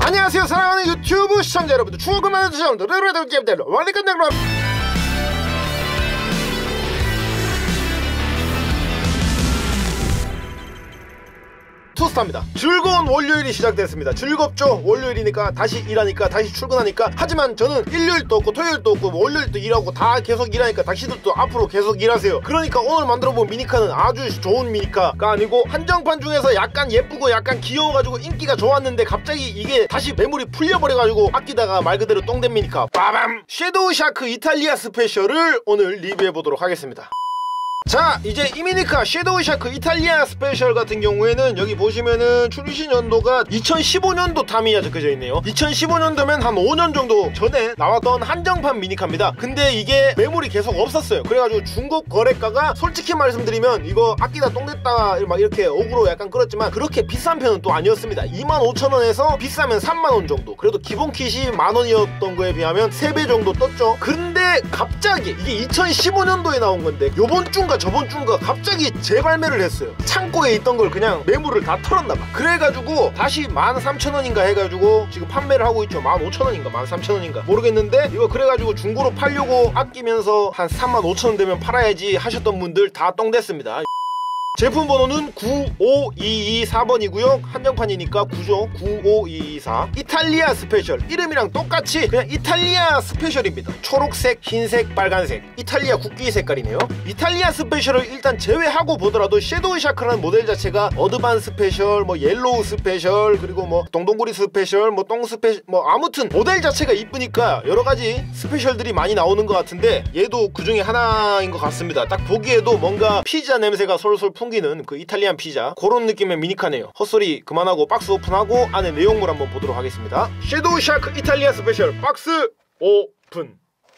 안녕하세요, 사랑하는 유튜브 시청자 여러분들, 추억을 만나주신 여러분들, 투스타입니다. 즐거운 월요일이 시작됐습니다. 즐겁죠? 월요일이니까, 다시 일하니까, 다시 출근하니까. 하지만 저는 일요일도 없고 토요일도 없고 월요일도 일하고 다 계속 일하니까 당신들도 앞으로 계속 일하세요. 그러니까 오늘 만들어본 미니카는 아주 좋은 미니카가 아니고, 한정판 중에서 약간 예쁘고 약간 귀여워가지고 인기가 좋았는데 갑자기 이게 다시 매물이 풀려버려가지고 아끼다가 말 그대로 똥된 미니카, 빠밤! 섀도우 샤크 이탈리아 스페셜을 오늘 리뷰해보도록 하겠습니다. 자, 이제 이 미니카 섀도우 샤크 이탈리아 스페셜 같은 경우에는 여기 보시면은 출시 연도가 2015년도 타미야 적혀져 있네요. 2015년도면 한 5년 정도 전에 나왔던 한정판 미니카입니다. 근데 이게 매물이 계속 없었어요. 그래가지고 중국 거래가가 솔직히 말씀드리면 이거 아끼다 똥됐다 막 이렇게 억으로 약간 끌었지만 그렇게 비싼 편은 또 아니었습니다. 25,000원에서 비싸면 3만원 정도. 그래도 기본 킷이 만원이었던 거에 비하면 3배 정도 떴죠. 근데 갑자기 이게 2015년도에 나온 건데 요번 주인가 저번 주인가 갑자기 재발매를 했어요. 창고에 있던 걸 그냥 매물을 다 털었나봐. 그래가지고 다시 13,000원인가 해가지고 지금 판매를 하고 있죠. 15,000원인가 13,000원인가 모르겠는데, 이거 그래가지고 중고로 팔려고 아끼면서 한 35,000원 되면 팔아야지 하셨던 분들 다 똥됐습니다. 제품 번호는 95224번이고요 한정판이니까 9죠. 95224 이탈리아 스페셜. 이름이랑 똑같이 그냥 이탈리아 스페셜입니다. 초록색, 흰색, 빨간색 이탈리아 국기 색깔이네요. 이탈리아 스페셜을 일단 제외하고 보더라도 섀도우 샤크라는 모델 자체가 어드반 스페셜, 뭐 옐로우 스페셜, 그리고 뭐 동동구리 스페셜, 뭐 똥 스페셜, 뭐 아무튼 모델 자체가 이쁘니까 여러가지 스페셜들이 많이 나오는 것 같은데, 얘도 그 중에 하나인 것 같습니다. 딱 보기에도 뭔가 피자 냄새가 솔솔 풍기는 그 이탈리안 피자, 그런 느낌의 미니카네요. 헛소리 그만하고 박스 오픈하고 안에 내용물 한번 보도록 하겠습니다. 섀도우 샤크 이탈리아 스페셜 박스 오픈.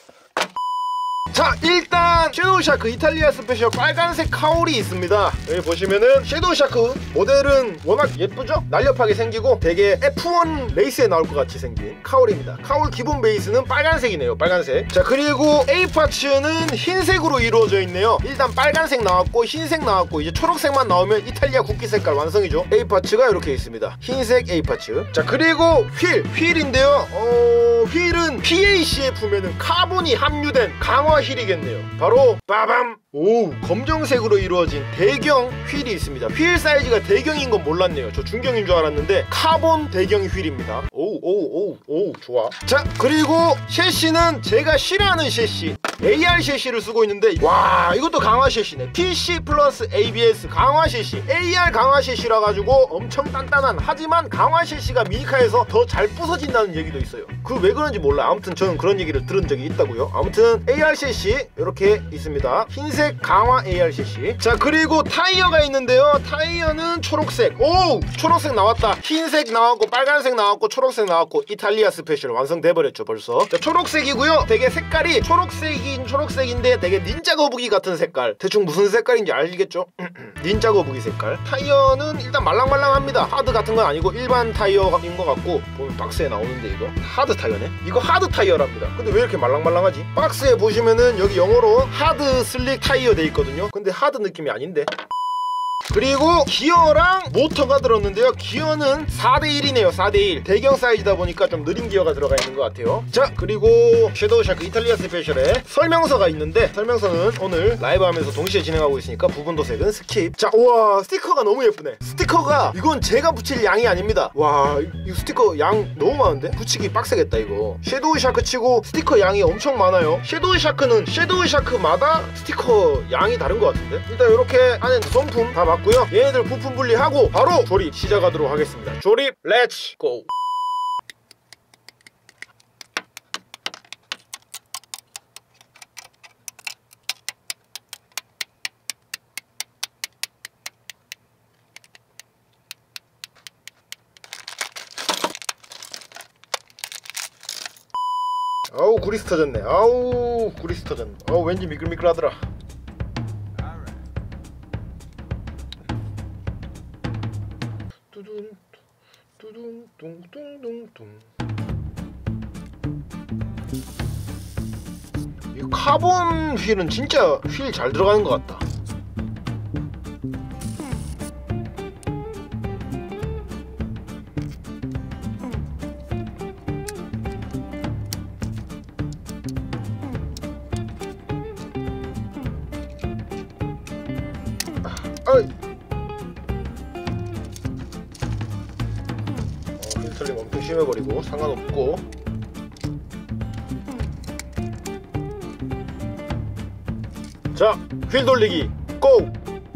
자, 일단 섀도우 샤크 이탈리아 스페셜 빨간색 카울이 있습니다. 여기 보시면은 섀도우 샤크 모델은 워낙 예쁘죠? 날렵하게 생기고 되게 F1 레이스에 나올 것 같이 생긴 카울입니다. 카울 기본 베이스는 빨간색이네요. 빨간색. 자, 그리고 A 파츠는 흰색으로 이루어져 있네요. 일단 빨간색 나왔고 흰색 나왔고 이제 초록색만 나오면 이탈리아 국기 색깔 완성이죠. A 파츠가 이렇게 있습니다. 흰색 A 파츠. 자, 그리고 휠인데요. 휠은 PACF면은 카본이 함유된 강화 휠이겠네요. 바로 빠밤! 오, 검정색으로 이루어진 대경 휠이 있습니다. 휠 사이즈가 대경인 건 몰랐네요. 저 중경인 줄 알았는데 카본 대경 휠입니다. 오, 좋아. 자, 그리고 셰시는 제가 싫어하는 셰시 AR 셰시를 쓰고 있는데, 와, 이것도 강화 셰시네. PC 플러스 ABS 강화 셰시. AR 강화 셰시라 가지고 엄청 단단한, 하지만 강화 셰시가 미니카에서 더 잘 부서진다는 얘기도 있어요. 그 왜 그런지 몰라. 아무튼 저는 그런 얘기를 들은 적이 있다고요. 아무튼 AR 셰시 이렇게 있습니다. 흰색 강화 AR 셰시. 자, 그리고 타이어가 있는데요. 타이어는 초록색. 오, 초록색 나왔다. 흰색 나왔고 빨간색 나왔고 초록색 나왔고 이탈리아 스페셜 완성돼버렸죠 벌써. 자, 초록색이고요. 되게 색깔이 초록색인 초록색인데 되게 닌자 거북이 같은 색깔. 대충 무슨 색깔인지 알겠죠? 닌자 거북이 색깔. 타이어는 일단 말랑말랑합니다. 하드 같은 건 아니고 일반 타이어인 것 같고, 보면 박스에 나오는데 이거 하드 타이어네. 이거 하드 타이어랍니다. 근데 왜 이렇게 말랑말랑하지? 박스에 보시면은 여기 영어로 하드 슬릭 타이어 돼 있거든요. 근데 하드 느낌이 아닌데. 그리고 기어랑 모터가 들었는데요. 기어는 4대1이네요 4대1. 대경 사이즈다 보니까 좀 느린 기어가 들어가 있는 것 같아요. 자, 그리고 섀도우 샤크 이탈리아 스페셜에 설명서가 있는데, 설명서는 오늘 라이브 하면서 동시에 진행하고 있으니까 부분 도색은 스킵. 자, 우와, 스티커가 너무 예쁘네. 스티커가 이건 제가 붙일 양이 아닙니다. 와, 이 스티커 양 너무 많은데? 붙이기 빡세겠다 이거. 섀도우 샤크 치고 스티커 양이 엄청 많아요. 섀도우 샤크는 섀도우 샤크마다 스티커 양이 다른 것 같은데? 일단 이렇게 안에 성품 다 맞고요. 얘네들 부품 분리하고 바로 조립 시작하도록 하겠습니다. 조립 렛츠 고! 아우, 구리스 터졌네. 아우, 구리스 터졌네. 아우, 왠지 미끌미끌하더라. 뚜둥 뚜둥 뚱뚱뚱뚱. 이 카본 휠은 진짜 휠 잘 들어가는 것 같다. 휘털림 엄청 심해버리고 상관없고. 자, 휠 돌리기 고!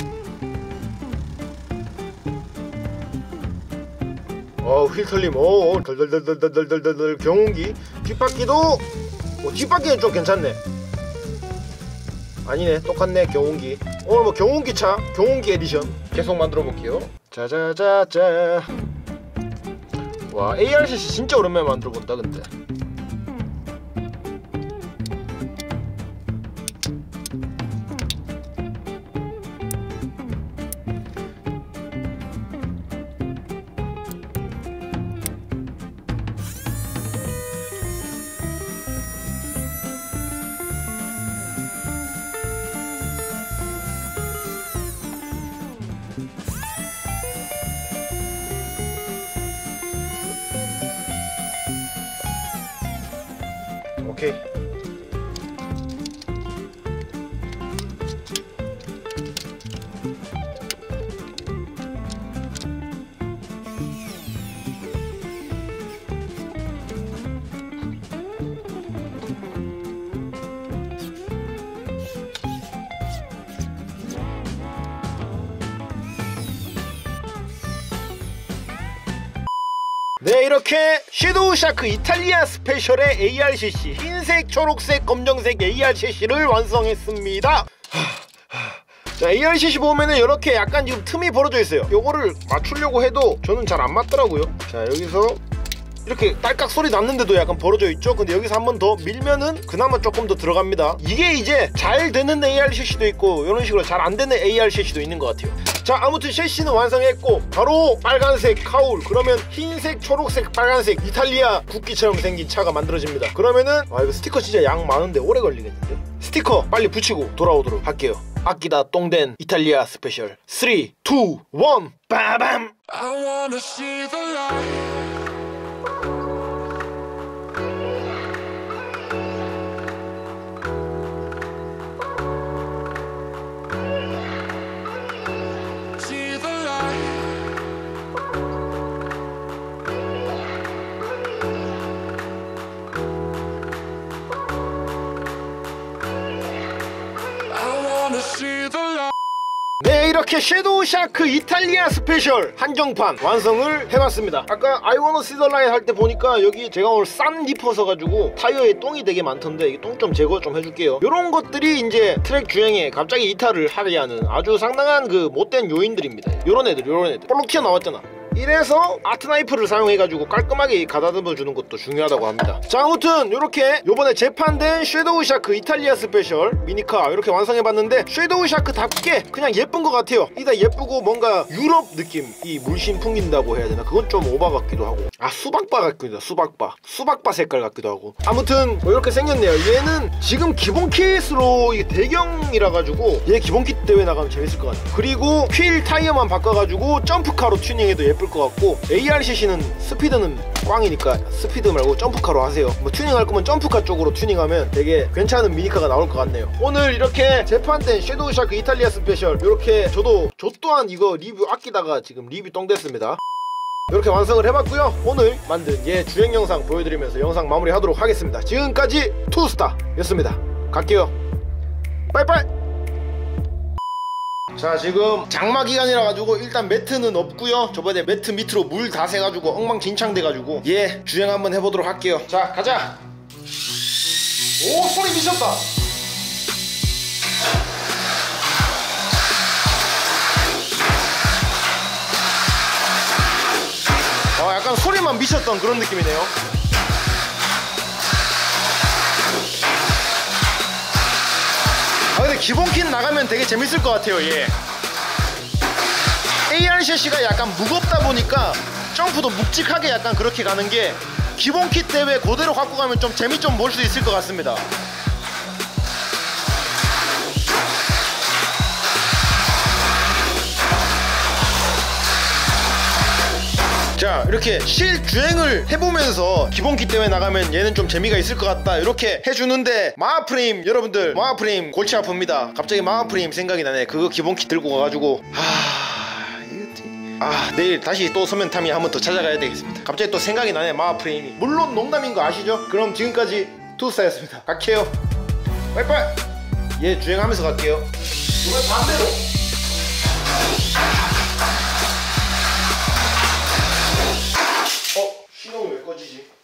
휠털림 덜덜덜덜덜덜덜. 경운기 뒷바퀴도 뒷바퀴는 좀 괜찮네. 아니네, 똑같네. 경운기 오늘 뭐 경운기차 경운기 에디션 계속 만들어 볼게요. 짜자자자. 와, ARCC 진짜 오랜만에 만들어 본다. 근데 오케이. 네, 이렇게 섀도우 샤크 이탈리아 스페셜의 ARCC 흰색, 초록색, 검정색 ARCC를 완성했습니다. 자, ARCC 보면은 이렇게 약간 지금 틈이 벌어져 있어요. 요거를 맞추려고 해도 저는 잘 안 맞더라고요. 자, 여기서 이렇게 딸깍 소리 났는데도 약간 벌어져 있죠. 근데 여기서 한 번 더 밀면은 그나마 조금 더 들어갑니다. 이게 이제 잘 되는 ARCC도 있고 이런 식으로 잘 안 되는 ARCC도 있는 것 같아요. 자, 아무튼 셰시는 완성했고 바로 빨간색 카울, 그러면 흰색, 초록색, 빨간색 이탈리아 국기처럼 생긴 차가 만들어집니다. 그러면은 이거 스티커 진짜 양 많은데 오래 걸리겠는데? 스티커 빨리 붙이고 돌아오도록 할게요. 아끼다 똥된 이탈리아 스페셜 3, 2, 1 빠밤. I wanna see the light. 네, 이렇게 섀도우 샤크 이탈리아 스페셜 한정판 완성을 해봤습니다. 아까 I wanna see the light 할 때 보니까 여기 제가 오늘 싼 리퍼 써가지고 타이어에 똥이 되게 많던데 이 똥 좀 제거 좀 해줄게요. 요런 것들이 이제 트랙 주행에 갑자기 이탈을 하게 하는 아주 상당한 그 못된 요인들입니다. 요런 애들 볼록 튀어나왔잖아. 이래서 아트나이프를 사용해가지고 깔끔하게 가다듬어 주는 것도 중요하다고 합니다. 자, 아무튼 이렇게 요번에 재판된 섀도우 샤크 이탈리아 스페셜 미니카 이렇게 완성해봤는데 섀도우 샤크답게 그냥 예쁜 것 같아요. 이다 예쁘고 뭔가 유럽 느낌, 이 물씬 풍긴다고 해야 되나? 그건 좀 오바 같기도 하고, 수박바 같기도 하고, 수박바 색깔 같기도 하고. 아무튼 뭐 이렇게 생겼네요. 얘는 지금 기본 케이스로 이게 대경이라 가지고 얘 기본 킷 대회 나가면 재밌을 것 같아요. 그리고 휠 타이어만 바꿔가지고 점프카로 튜닝해도 예쁠 것 같고, ARCC는 스피드는 꽝이니까 스피드 말고 점프카로 하세요. 뭐 튜닝할 거면 점프카 쪽으로 튜닝하면 되게 괜찮은 미니카가 나올 것 같네요. 오늘 이렇게 재판된 섀도우 샤크 이탈리아 스페셜 이렇게 저 또한 이거 리뷰 아끼다가 지금 리뷰 똥 됐습니다. 이렇게 완성을 해봤고요. 오늘 만든 얘 주행 영상 보여드리면서 영상 마무리하도록 하겠습니다. 지금까지 투스타 였습니다. 갈게요. 빠이빠이. 자, 지금 장마 기간이라 가지고 일단 매트는 없고요. 저번에 매트 밑으로 물 다 새가지고 엉망진창 돼가지고 얘 주행 한번 해보도록 할게요. 자, 가자. 오, 소리 미쳤다. 약간 소리만 미쳤던 그런 느낌이네요. 근데 기본 킷 나가면 되게 재밌을 것 같아요. 얘 ARCC가 약간 무겁다 보니까 점프도 묵직하게 약간 그렇게 가는 게 기본 킷 대회 그대로 갖고 가면 좀 재미 좀 볼 수 있을 것 같습니다. 자, 이렇게 실주행을 해보면서 기본 킷 대회 나가면 얘는 좀 재미가 있을 것 같다 이렇게 해주는데, 마하프레임 여러분들, 마하프레임 골치 아픕니다. 갑자기 마하프레임 생각이 나네. 그거 기본 킷 들고 가가지고 아 내일 다시 또 소면타미 한번 더 찾아가야 되겠습니다. 갑자기 또 생각이 나네 마하프레임이. 물론 농담인 거 아시죠? 그럼 지금까지 투스타였습니다. 갈게요. 빠이빠이. 얘 주행하면서 갈게요. 이번엔 반대로. 신호는 왜 꺼지지?